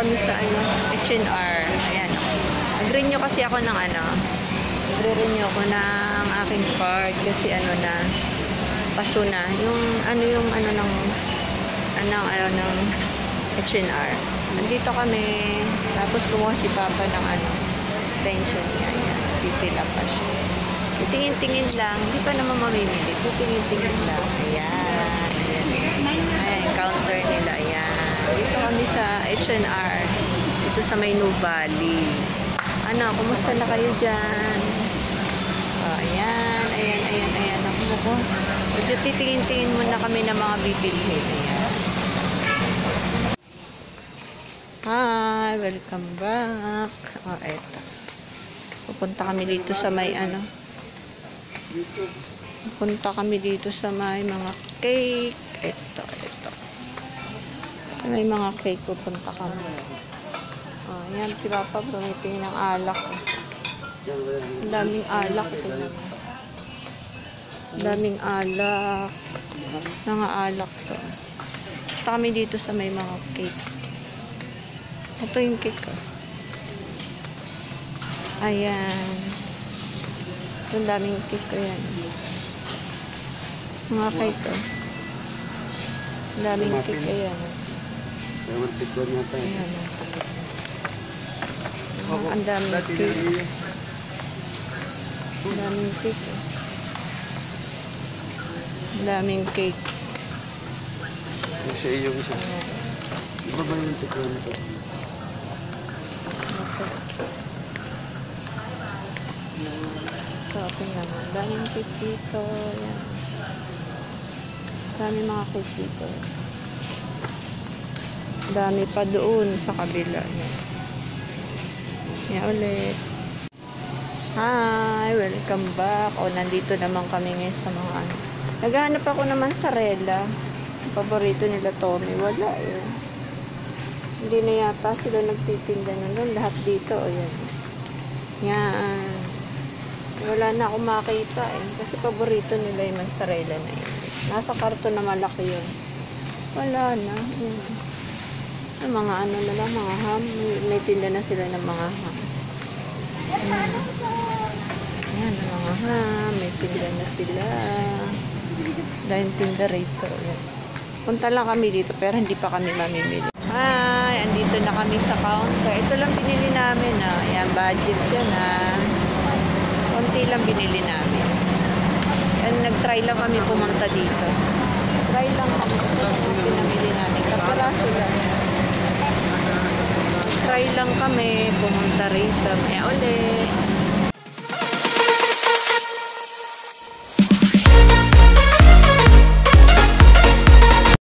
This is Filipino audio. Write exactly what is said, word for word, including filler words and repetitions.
kami sa ano, H and R. Ayan. Nag-renew kasi ako ng ano. Nag-renew ako ng aking card kasi ano na, paso na. Yung ano yung ano ng ano, ano ng H and R. Nandito kami. Tapos kumuha si Papa ng ano, extension niya. Ayan. Pipila pa siya. Tingin-tingin lang. Hindi pa naman mamimili. Tingin-tingin lang. Ayan. Ayan. Ayan. Counter nila. Ayan. Dito kami sa H and R. Dito sa may New Valley. Ano, kumusta na kayo dyan? Oh, ayan. Ayan, ayan, ayan. Ako ko. Medyo titingin-tingin muna kami ng mga bibilhin. Ayan. Hi! Welcome back. Oh, eto. Pupunta kami dito sa may ano. Pupunta kami dito sa may mga cake. Ito, ito. Sa may mga cake pupunta kami. Oh, yan. Si Papa promiting ng alak. Ang daming alak. Tingnan mo. Ang daming alak. Mga alak to. Pupunta kami dito sa may mga cake. Ito yung cake ko. Ayan. Ito ang daming cake ko yan. Mga cake ko. Ang daming cake ko yan. Ayan. Ang daming cake. Ang daming cake. Ang daming cake. Isa iyo isa. Iba ba yung cake na ito? Shopping naman. Daming cake dito. Yan. Dami mga cake dito. Dami pa doon sa kabila. Yan. Yan ulit. Hi! Welcome back. O, nandito naman kami ngayon sa mga ano. Naghahanap ako naman sa Rela. Paborito nila Tommy. Wala eh. Hindi na yata sila nagtitinda nun. Lahat dito. O yan. Yan. Wala na akong makita eh. Kasi paborito nila yung mozzarella na yun. Nasa karton na malaki yun. Wala na. Yan. Yung mga ano na lang, mga ham. May, may tinda na sila ng mga ham. Yan. Yan, mga ham. May tinda na sila. Dahil tinda rito. Yan. Punta lang kami dito pero hindi pa kami mamimili. Hi! Andito na kami sa counter. Ito lang binili namin. Ah. Yan, budget yan ah. Konti lang binili namin. And nag-try lang kami pumunta dito. Try lang kami. Pinamili namin. Kaparaso lang. Try lang kami pumunta rito. Kaya ulit.